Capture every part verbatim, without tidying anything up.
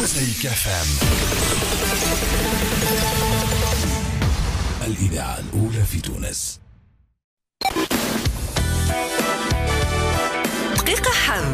مزيك اف ام، الإذاعة الأولى في تونس. دقيقة حم.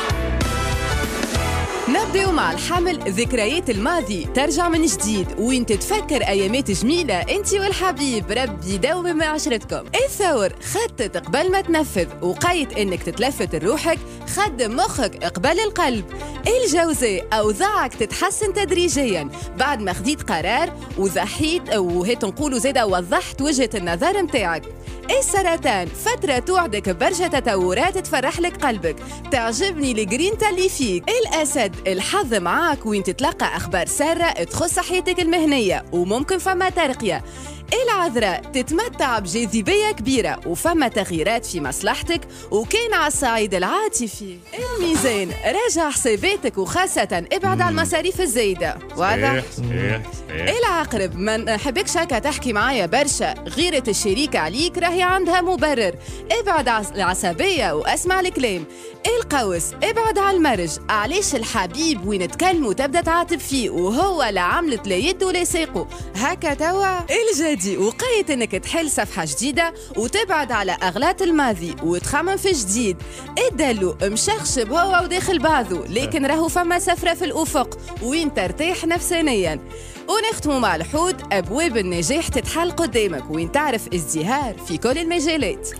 نبدأ مع الحمل. ذكريات الماضي ترجع من جديد وين تتفكر أيامات جميلة أنت والحبيب، ربي يداوم معاشرتكم. الثور خطط قبل ما تنفذ وقيت أنك تتلفت لروحك، خدم مخك قبل القلب. الجوزاء أوضاعك تتحسن تدريجيا بعد ما خديت قرار وضحيت وهيت نقولوا زيادة وضحت وجهة النظر متاعك. السرطان فترة توعدك برشا تطورات تفرح لك قلبك، تعجبني الجرينتا اللي فيك. الأسد الحظ معاك وين تتلقى أخبار سارة تخص حياتك المهنية وممكن فما ترقية. العذراء تتمتع بجاذبية كبيرة وفما تغييرات في مصلحتك وكان على الصعيد العاطفي. الميزان راجع حساباتك وخاصة ابعد على المصاريف الزايدة. واضح؟ صحيح صحيح. العقرب ما نحبكش هكا تحكي معايا برشا، غيرة الشريك عليك راهي عندها مبرر، ابعد على العصبية واسمع الكلام. القوس ابعد على المرج، علاش الحبيب وين تكلموا تبدا تعاتب فيه وهو لا عملت لا يد ولا ساقه هكا توا. الجدي وقيت انك تحل صفحة جديدة وتبعد على اغلاط الماضي وتخمم في جديد. الدلو مشخشب هو وداخل بعضه، لكن راهو فما سفرة في الافق وين ترتاح نفسانيا. ونختموا مع الحوت، ابواب النجاح تتحل قدامك وين تعرف ازدهار في كل المجالات.